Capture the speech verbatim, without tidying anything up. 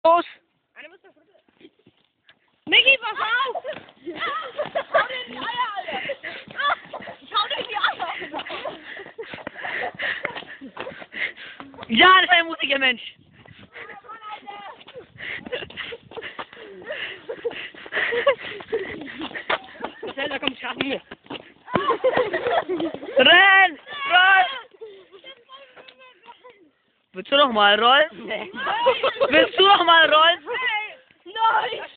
Los! Micky, pass auf! Schau dir in die Eier, Alter! Schau dir in die Eier! Ja, das ist ein mutiger Mensch. Marcel, da kommt Schatten. Renn! Roll! Willst du noch mal rollen? Nee. Willst du noch mal rollen? Nein!